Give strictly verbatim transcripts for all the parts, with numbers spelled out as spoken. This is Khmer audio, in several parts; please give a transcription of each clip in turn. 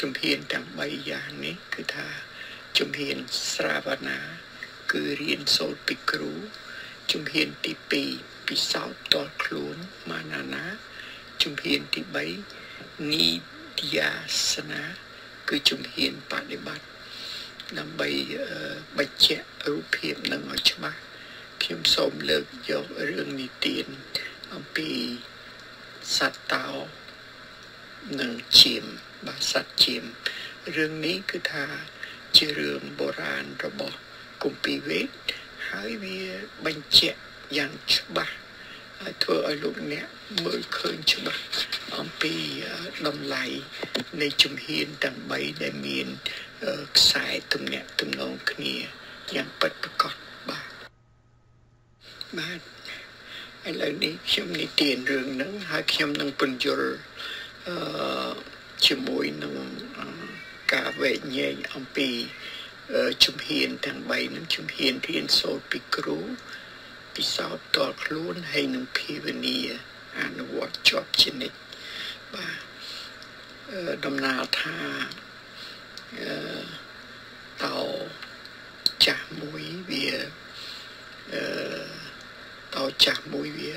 ជំហានទាំងបីយ៉ាងនេះគឺថាជំហានស្រាវនាគឺរៀនសូត្រពីគ្រូជំហានទីពីរពិសោធន៍ផ្ទាល់ខ្លួនមានាណាជំហានទីបីនីតិយាសនាគឺជំហានបដិបត្តិដើម្បីបញ្ជាក់រូបភាពនឹងឲ្យច្បាស់ខ្ញុំសូមលើកយករឿងនិទានអំពីសត្វតោនិងឈាមបាទសត្វឈាមរឿងនេះគឺថាជារឿងបុរាណរបស់គម្ពីរវេទហើយវាបញ្ជាក់យ៉ាងច្បាស់ហើយធ្វើឲ្យលោកអ្នកមើលឃើញច្បាស់អំពីតម្លៃនៃជំហានទាំងបីដែលមានខ្សែទំនាក់ទំនងគ្នាយ៉ាងពិតប្រាកដបាទបាទឥឡូវនេះខ្ញុំនិទានរឿងហ្នឹងហើយខ្ញុំនឹងពន្យល់អឺជាមួយនឹងការវែកញែកអំពីជំហានទាំងបីនឹងជំហានរៀនសូត្រពីគ្រូពិសោធន៍ផ្ទាល់ខ្លួនហើយនឹងភាវនាអនុវត្តជាប់ជានិច្ចបាទដំណើរថាអឺតោចាស់មួយវាអឺតោចាស់មួយវា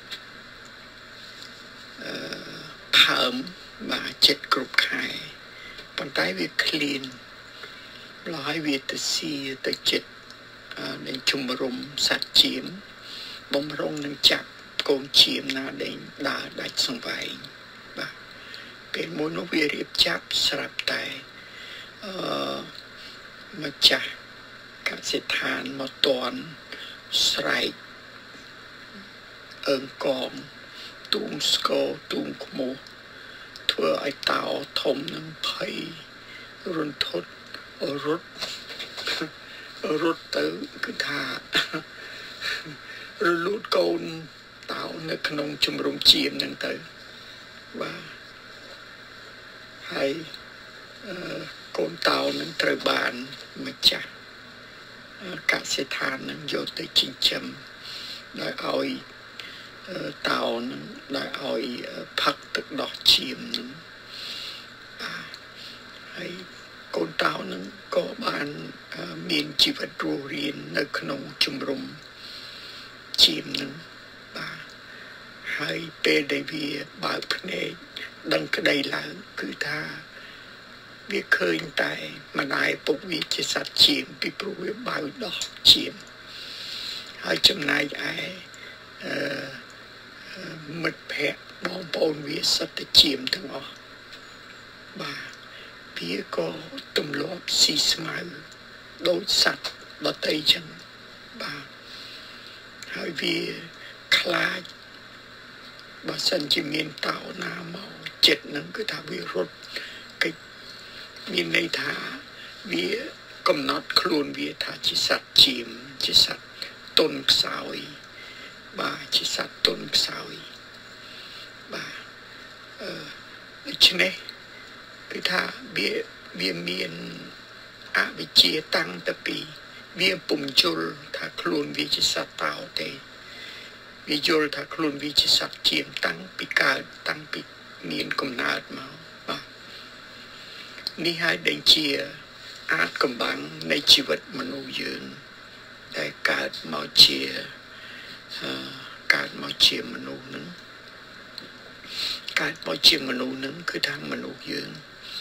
អឺផើមបាទចិត្តគ្រប់ខែប៉ុន្តែវាឃ្លានម្ល៉េះហើយវាទៅស៊ីទៅចិត្តនឹងជំរុំសត្វឈាមបំរុងនឹងចាប់កូនឈាមណាដេញដើរដាច់សង្វែងបាទពេលមួយនោះវារៀបចាប់ស្រាប់តែអឺម្ចាស់កសិដ្ឋានមកតន់ស្រែកអើងកងទូមស្គរទូមខ្មោះធ្វើឲ្យតោធំនឹងភ័យរន្ធត់រត់រត់ទៅគឺថារលូតកូនតោនៅក្នុងជំរំឈាមហ្នឹងទៅបាទហើយកូនតោនឹងត្រូវបានម្ចាស់កសិដ្ឋាននឹងយកទៅចិញ្ចឹមដោយឲ្យតោនឹងដោយឲ្យផឹកទឹកដោះឈាមនឹងហើយកូនតោនឹងក៏បានមានជីវិតរស់រាននៅក្នុងជំរំឈាមនឹងបាទហើយពេលដែលវាបើកភ្នែកដឹងក្តីឡើងគឺថាវាឃើញតែម្ដាយពុកវាជាសត្វឈាមពីព្រោះវាបើកដោះឈាមហើយចំណែកឯអឺមិត្តភ័ក្តិបងប្អូនវាសត្វឈាមទាំងអស់បាទវាក៏ទម្លាប់ស៊ីស្មៅដូចសត្វដទៃចឹងបាទហើយវាខ្លាចបើសិនជាមានតោណាមកចិត្តនឹងគឺថាវារត់កិច្ចមានន័យថាវាកំណត់ខ្លួនវាថាជាសត្វឈាមជាសត្វទន់ខ្សោយបាទជាសត្វទន់ខ្សោយបាទអឺដូច្នេះគឺថាវាវាមានអវិជ្ជាតាំងតពីវាពុំយល់ថាខ្លួនវាជាសត្វតោទេវាយល់ថាខ្លួនវាជាសត្វឈាមតាំងពីកើតតាំងពីមានកំណើតមកបាទនេះហើយដែលជាអាចកំបាំងនៃជីវិតមនុស្សយើងដែលកើតមកជាអឺកើតមកជាមនុស្សនឹងកើតមកជាមនុស្សនឹងគឺថាមនុស្សយើង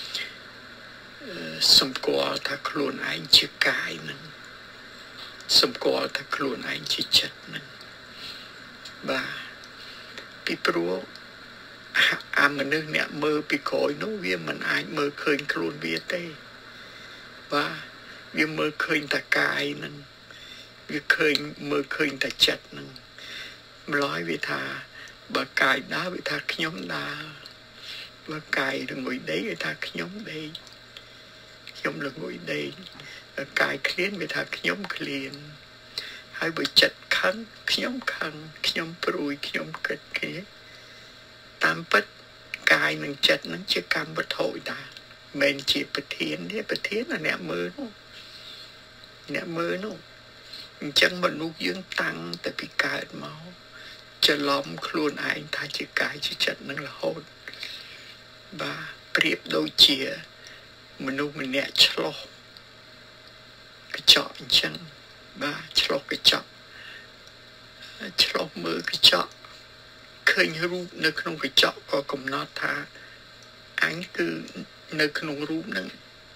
សម្គាល់ថាខ្លួនឯងជាកាយនឹងសម្គាល់ថាខ្លួនឯងជាចិត្តនឹងបាទពីព្រោះអាមនុស្សអ្នកមើលពីក្រោយនោះវាមិនអាចមើលឃើញខ្លួនវាទេបាទវាមើលឃើញតែកាយនឹងវាឃើញមើលឃើញតែចិត្តនឹងម្ល៉េះវាថាបើកាយដើរវាថាខ្ញុំដើរបើកាយល្ងុយដេកវាថាខ្ញុំដេកខ្ញុំល្ងុយដេកកាយឃ្លានវាថាខ្ញុំឃ្លានហើយបើចិត្តខឹងខ្ញុំខឹងខ្ញុំព្រួយខ្ញុំគិតគ្នាតាមពិតកាយនិងចិត្តនឹងជាកម្មវត្ថុដែរមិនជាប្រធានទេប្រធានlàអ្នកមើលនោះអ្នកមើលនោះអញ្ចឹងមនុស្សយើងតាំងតែពីកើតមកច្រឡំខ្លួនឯងថាជាកាយជាចិត្តនឹងរហូតបាទប្រៀបដូចជាមនុស្សម្នាក់ឆ្លោះកញ្ចក់អញ្ចឹងបាទឆ្លោះកញ្ចក់ឆ្លោះមើលកញ្ចក់ឃើញរូបនៅក្នុងកញ្ចក់ក៏កំណត់ថាអញគឺនៅក្នុងរូបហ្នឹង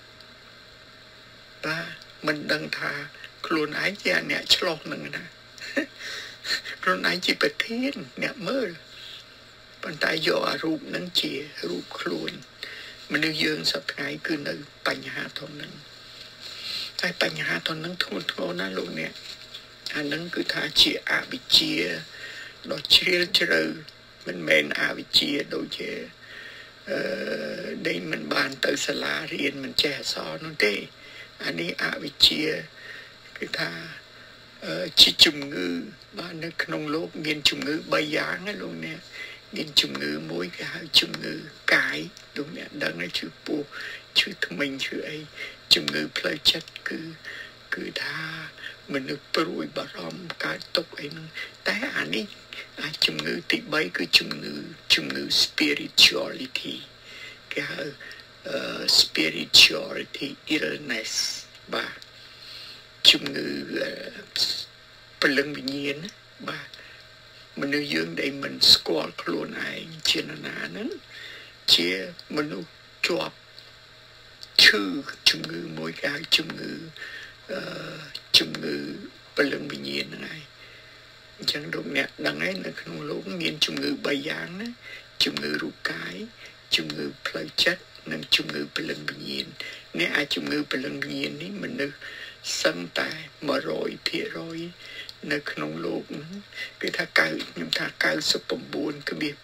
បាទមិនដឹងថាខ្លួនឯងជាអ្នកឆ្លោះហ្នឹងណាខ្លួនឯងជាប្រធានអ្នកមើលប៉ុន្តែយកអារូបហ្នឹងជារូបខ្លួនមនុស្សយើងសប្តាហ៍គឺនៅបញ្ហាធំហ្នឹងតែបញ្ហាធំហ្នឹងធ្ងន់ធ្ងរណាស់លោកអ្នកអាហ្នឹងគឺថាជាអវិជ្ជាដ៏ជ្រាលជ្រៅមិនមែនអវិជ្ជាដូចជាអឺដែលមិនបានទៅសាលារៀនមិនចេះអក្សរនោះទេអានេះអវិជ្ជាគឺថាជាជំងឺបាទនៅក្នុងโลกមានជំងឺបីយ៉ាងណាលោកអ្នកមានជំងឺមួយគេហៅជំងឺកាយលោកអ្នកដឹងហើយឈឺពោះឈឺធ្មេញឈឺអីជំងឺផ្លូវចិត្តគឺគឺថាមនុស្សព្រួយបារម្ភកើតទុកអីហ្នឹងតែអានេះអាជំងឺទីបីគឺជំងឺជំងឺ spirituality គេហៅ spirituality illness បាទជំងឺព្រលឹងវិញ្ញាណបាទមនុស្សយើងដែលមិនស្គាល់ខ្លួនឯងជានរណាហ្នឹងជាមនុស្សជាប់ឈឺជំងឺមួយគេហៅជំងឺអឺជំងឺព្រលឹងវិញ្ញាណហ្នឹងឯងអញ្ចឹងលោកអ្នកដឹងហើយនៅក្នុងโลกមានជំងឺបីយ៉ាងណាជំងឺរូបកាយជំងឺផ្លូវចិត្តនិងជំងឺព្រលឹងវិញ្ញាណនេះអាចជំងឺព្រលឹងវិញ្ញាណនេះមនុស្សសឹងតែone hundred percent នៅក្នុងโลกហ្នឹងគឺថាខ្ញុំថាninety-nine.nine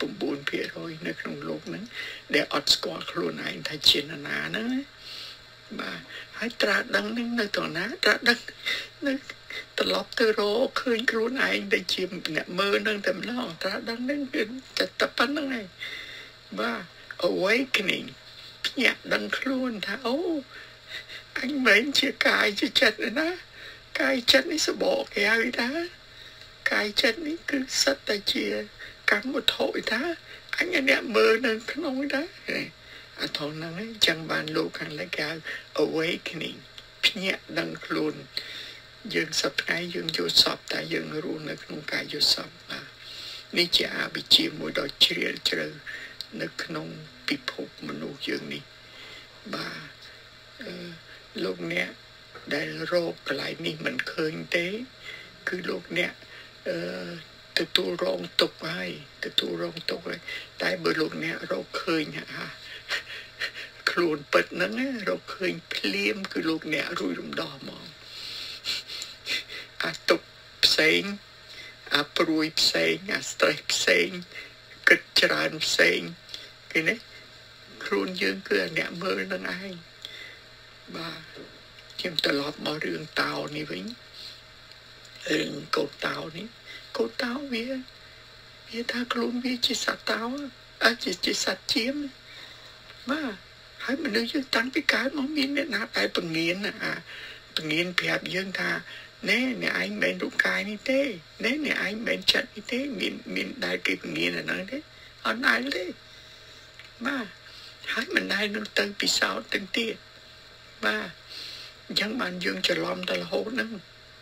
percent នៅក្នុងโลกហ្នឹងដែលអត់ស្គាល់ខ្លួនឯងថាជានរណាហ្នឹងបាទហើយត្រាដឹងនឹងនៅត្រង់ណាត្រាដឹងនៅត្រឡប់ទៅរកឃើញខ្លួនឯងដែលជាអ្នកមើលនឹងតែម្ដងត្រាដឹងនឹងគឺតែប៉ុណ្្នឹងឯងបាទ awakening ភ្ញាក់ដឹងខ្លួនថាអូអញមិនជាកាយជាចិត្តទេណាកាយចិត្តនេះសបកគេហៅថាកាយចិត្តនេះគឺសិតតែជាកម្មវត្ថុថាអញអ្នកមើលនៅក្នុងដែរអាថងហ្នឹងអញ្ចឹងបានលោកខាងលិចគេហៅ awakening ភ្ញាក់ដឹងខ្លួនយើងសប្តាហ៍យើងយល់សពតែយើងរស់នៅក្នុងកាយយល់សពបាទនេះជាអវិជ្ជាមួយដ៏ជ្រាលជ្រៅនៅក្នុងពិភពមនុស្សយើងនេះបាទអឺលោកអ្នកដែលរកកន្លែងនេះមិនឃើញទេគឺលោកអ្នកអឺទទួលរងទុកហើយទទួលរងទុកហើយតែបើលោកអ្នករកឃើញអាខ្លួនពិតហ្នឹងរកឃើញភ្លាមគឺលោកអ្នករួចរំដោះហ្មងអាទុកផ្សេងអាព្រួយផ្សេងអា stress ផ្សេងគិតច្រើនផ្សេងគេនេះខ្លួនយើងគឺអ្នកមើលនឹងឯងបាទខ្ញុំត្រឡប់មករឿងតោនេះវិញរឿងកូនតោនេះកូនតោវាវាថាខ្លួនវាជាសត្វតោអាចជាជាសត្វជៀមបាទហើយមនុស្សយើងតាំងពីកើតមកមានអ្នកណាតែពងៀនអាពងៀនប្រាប់យើងថាណែអ្នកឯងមិនរូបកាយនេះទេណែអ្នកឯងមិនចិត្តនេះទេមានមានដែលគេពងៀនអាហ្នឹងទេអត់ដែលទេបាទហើយមិនដែលនឹងទៅពិសោធន៍ទាំងទៀតបាទអញ្ចឹងបានយើងច្រឡំទៅរហូតហ្នឹង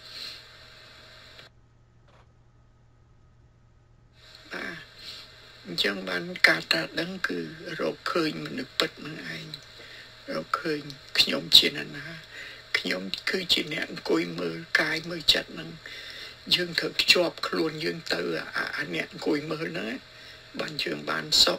បាទអញ្ចឹងបានការត្រាស់ដឹងគឺរកឃើញមនុស្សពិតនឹងឯងរកឃើញខ្ញុំជានរណាខ្ញុំគឺជាអ្នកអង្គុយមើលកាយមើលចិត្តហ្នឹងយើងត្រូវភ្ជាប់ខ្លួនយើងទៅអាអ្នកអង្គុយមើលហ្នឹងបានយើងបានសុខ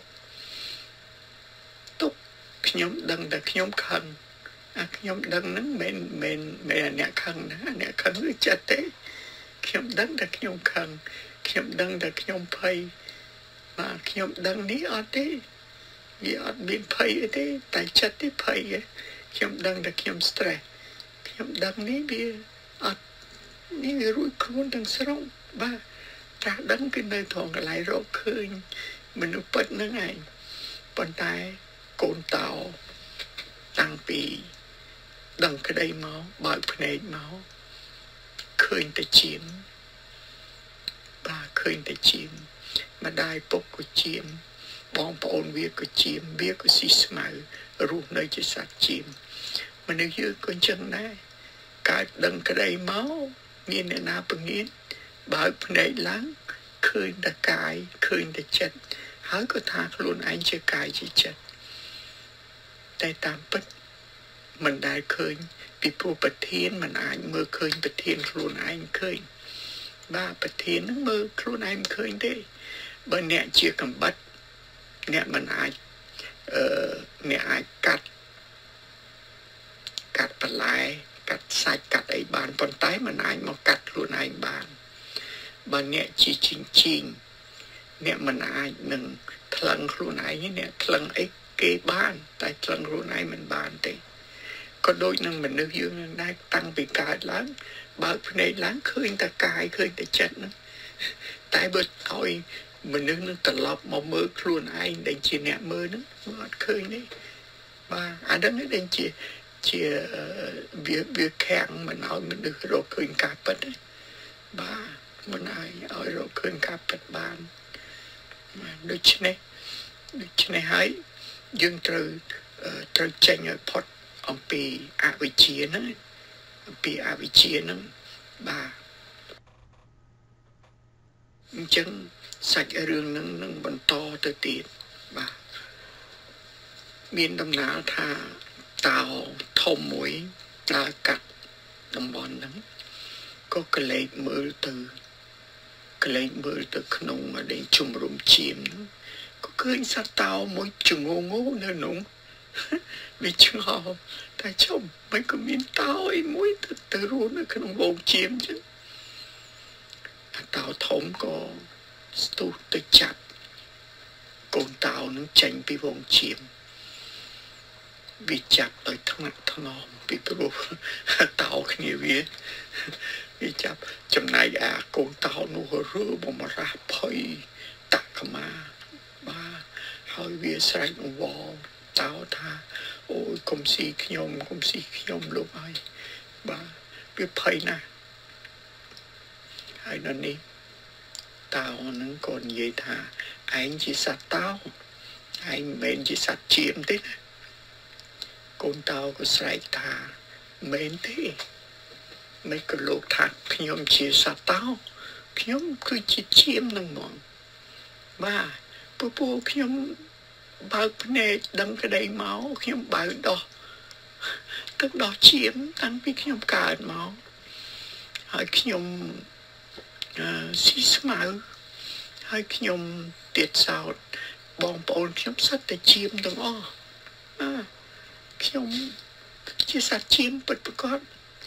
ទុកខ្ញុំដឹងតែខ្ញុំខឹងអាខ្ញុំដឹងហ្នឹងមិនមែនមិនអ្នកខឹងណាអ្នកខឹងគឺចិត្តទេខ្ញុំដឹងតែខ្ញុំខឹងខ្ញុំដឹងតែខ្ញុំភ័យបាទខ្ញុំដឹងនេះអត់ទេវាអត់មានភ័យទេតែចិត្តទេភ័យខ្ញុំដឹងតែខ្ញុំ stress ខ្ញុំដឹងនេះវាអត់នេះវារួចខ្លួនទាំងស្រុងបាទត្រាស់ដឹងគឺនៅត្រង់កន្លែងរកឃើញមនុស្សពិតហ្នឹងឯងប៉ុន្តែកូនតោតាំងពីដឹងក្តីមកបើកភ្នែកមកឃើញតែជាមបាទឃើញតែជាមម្ដាយពុកក៏ជាម bong bồn việc của chim việc của xí màu rùa nơi chỉ sát chim mà nếu như con chân này cái đằng cái đây máu miền này nào bằng nghiến bảo này lắng khơi đã cài khơi đã chết hãy có thạc luôn anh chưa cài chỉ chếtแต่ตามปัดมันได้เคยปีโปรประเทศมันอายเมื่อเคยประเทศครูนายเคยบ้าประเทศนั้นเมื่อครูนายเคยได้บางเนี่ยเชี่ยกำบัดเนี่ยมันอายเอ่อเนี่ยอายกัดกัดปลายกัดสายกัดไอ้บานปนใต้มันอายมากัดครูนายบานบางเนี่ยจีจริงจริงเนี่ยมันอายหนึ่งพลังครูนายเนี่ยพลังไอ้เกบ้านแต่พลังครูนายมันบานเต้ก็โดยนั่งมันนึกยืนได้ตั้งไปกายล้างบางในล้างเคยแต่กายเคยแต่จัดนะแต่เบิดเอามันนึกนึกตลอดมาเมื่อครูนายเดินเชียเนี่ยเมื่อนึกมันเคยนี่บ้าอันนั้นเดินเชียเชียเบียเบียแข็งมันเอามันนึกเราเคยกาปัดบ้ามันไอเอาเราเคยกาปัดบ้านโดยเฉพาะโดยเฉพาะให้ยังเจอเจอใจเงยพอดông bị à bị chia nữa bị à bị chia nữa bà chân sạch ở đường nâng nâng bận to tới tiền bà miền đông nào tha tàu thông mũi ta cắt đồng bọn nắng có cái lệ mưa từ cái lệ mưa từ nông ở đây chùm rùm chìm nữa có cái sát tàu mỗi chùm ngô ngô nữa nung vì chừng họ tại chồng mấy cái miếng tao ấy mũi từ từ luôn nó cái nông bồn chiếm chứ tao thống có tu tự chặt con tao nó tranh bị bồn chiếm vì chặt tới thằng nặng thằng nòm vì tôi tao cái nhiều việc vì chặt chầm này à con tao nó rửa bông mà ra phơi tắc mà ba hơi việc sai nó vào tao tha ôi công sĩ nhom công sĩ nhom lúc ấy bà biết thấy nè hay là đi tao nó còn vậy thà anh chỉ sát tao anh mến chỉ sát chiếm thế này con tao có sai thà mến thế mấy cái lúc thà nhom chỉ sát tao nhom cứ chỉ chiếm năng mòn bà bố bố nhom bao này đâm cái đầy máu khi ông bảo đó tức đó chiếm tăng vì khi ông cài máu hay khi ông xí máu hay khi ông tiệt sao bong bồn khi ông sát để chiếm đừng o khi ông chỉ sát chiếm bật bật con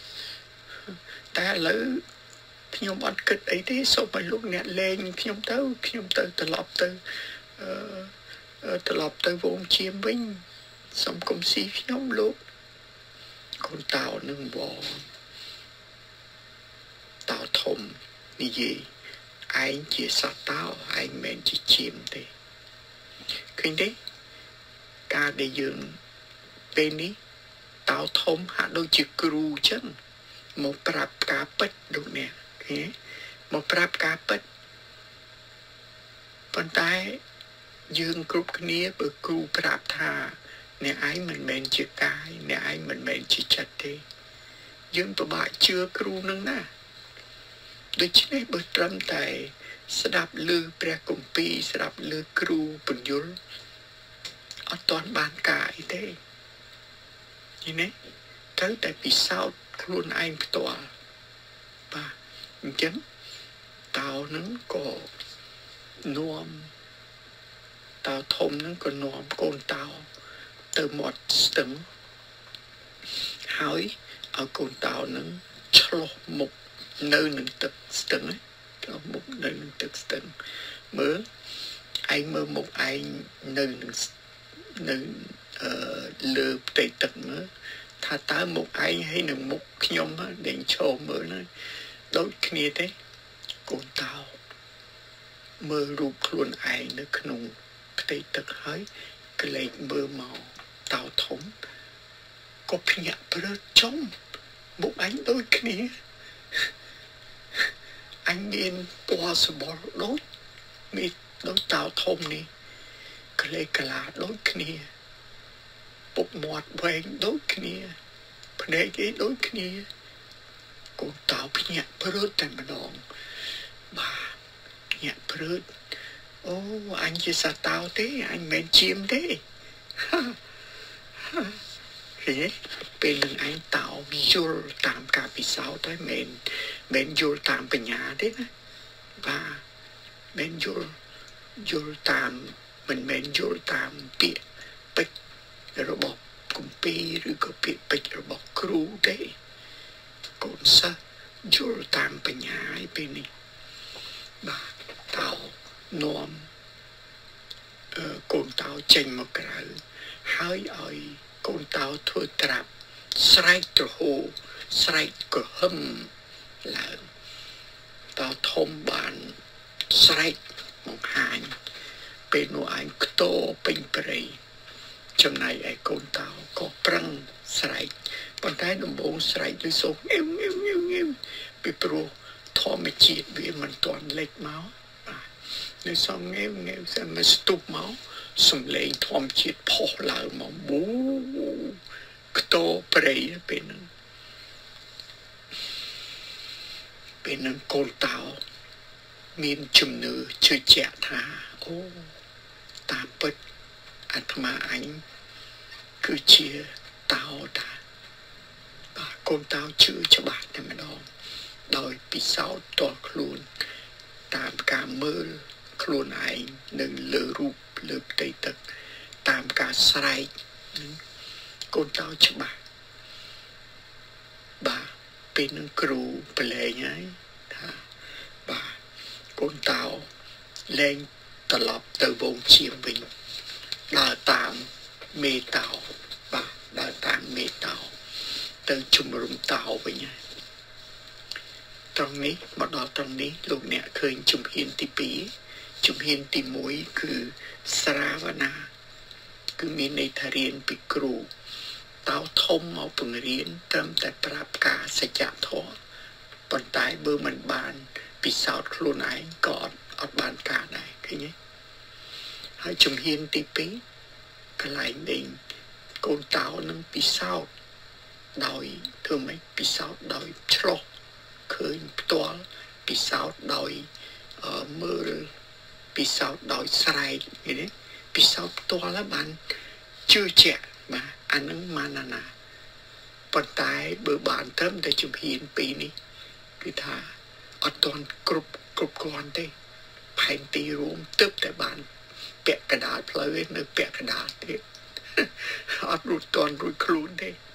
ta lỡ khi ông ăn kịch ấy thế sau mà lúc nhẹ lên khi ông tới khi ông tới từ lọp từ từ lọp tới vốn chiếm vinh xong công sĩ nhóm lúc con tao nâng bò tao thông như gì anh chỉ sát tao anh men chỉ chiếm thế kinh đấy ca để dừng bên ní tao thông hạ đôi chữ cừu chân một prap cá bết đúng nè một prap cá bết phần tay dương cướp kia bởi cừu prap tha nè ai mình men chỉ cái nè ai mình men chỉ chặt thế dương tụi bạn chưa cừu nâng nè đối chứ này bởi trâm tại sẽ đạp lư pre công pi sẽ đạp lư cừu bẩn dối ở toàn bàn cải thế như thế tới tại vì sao luôn anh tòa và chấn tao nó có nuông tao thông nó có nuông con tao từ một tầng hỏi ở con tao nó cho một nơi nâng tức tầng ấy cho một nơi nâng tức tầng mơ anh mơ một anh nơi nâng nơi lừa tệ tầng nữa thà ta một ai hay nâng một nhóm để cho mơ nó đối kia thế con tao mơ rụt luôn ai nó không tệ tật hơi cái lệ mơ màu tao thống có nhạc bơ trong một anh đối kia anh điên possible đối mi đối tao thông đi ក្លេកលាដូចគ្នាពុកមាត់វែងដូចគ្នាភ្នែកគេដូចគ្នាកូនតោភ្ញាក់ព្រឺតតែម្ដងបាទភ្ញាក់ព្រឺតអូអញជាសាតោទេអញមិនជាមទេឃើញទេពេលនឹងឯងតោយល់តាមការពិសោធន៍តែមិនមិនយល់តាមបញ្ញាទេណាបាទមិនយល់យល់តាមមិនមែនយល់តាមពាក្យពេចន៍របស់គម្ពីរឬក៏ពាក្យពេចន៍របស់គ្រូទេកូនសិស្សយល់តាមបញ្ញាឯពេលនេះបាទតោនាំអឺកូនតោចេញមកក្រៅហើយឲ្យកូនតោធ្វើត្រាប់ស្រែកទ្រហោស្រែកក្រហឹមឡើងតោធំបានស្រែកមកហាញពេលនោះឯងខ្ទោពេញព្រៃចំណែកឯកូនតោក៏ប្រឹងស្រែកប៉ុន្តែដំបូងស្រែកដូចសូងងៀវងៀវងៀវងៀវពីព្រោះធម្មជាតិវាមិនទាន់លេចមកបាទនៅសូងងៀវងៀវតែមកស្ទុបមកសំឡេងធម្មជាតិផុសឡើងមកប៊ូខ្ទោព្រៃពេលហ្នឹងពេលហ្នឹងកូនតោមានជំនឿជឿជាក់ថាអូតាមពិតអាត្មាអញគឺជាតោតាបាទកូនតោជឿច្បាស់តែម្ដងដោយពិសោធន៍តល់ខ្លួនតាមការមើលខ្លួនឯងនៅលើរូបលើផ្ទៃទឹកតាមការស្រែកកូនតោច្បាស់បាទពេលនឹងគ្រូប្រឡែងហើយថាបាទកូនតោលែងត្រឡប់ទៅវងឈាមវិញដើរតាមមេតោបាទដើរតាមមេតោទៅជំរុំតោវិញហើយត្រង់នេះមកដល់ត្រង់នេះលោកអ្នកឃើញជំហានទីពីរជំហានទីមួយគឺស្រាវនាគឺមានន័យថារៀនពីគ្រូតោធំមកបង្រៀនត្រឹមតែប្រាប់ការសច្ចធម៌ប៉ុន្តែបើមិនបានពិសោធន៍ខ្លួនឯងក៏អត់អត់បានការដែរឃើញទេហើយជំហានទីពីរកន្លែងនេះកូនតោនឹងពិសោធន៍ដោយធ្វើម៉េចពិសោធន៍ដោយឆ្លោះឃើញផ្ទាល់ពិសោធន៍ដោយមើលពិសោធន៍ដោយស្រែកឃើញទេពិសោធន៍ផ្ទាល់បានជឿជាក់បាទអានឹងម៉ាណាណាប៉ុន្តែបើបានត្រឹមតែជំហានពីរនេះគឺថាអត់ទាន់គ្រប់គ្រប់គ្រាន់ទេផែនទីរួមទើបតែបានពាក់កណ្ដាលផ្លូវឯនៅពាក់កណ្ដាលទៀតអត់រួចទាន់រួចខ្លួនទេ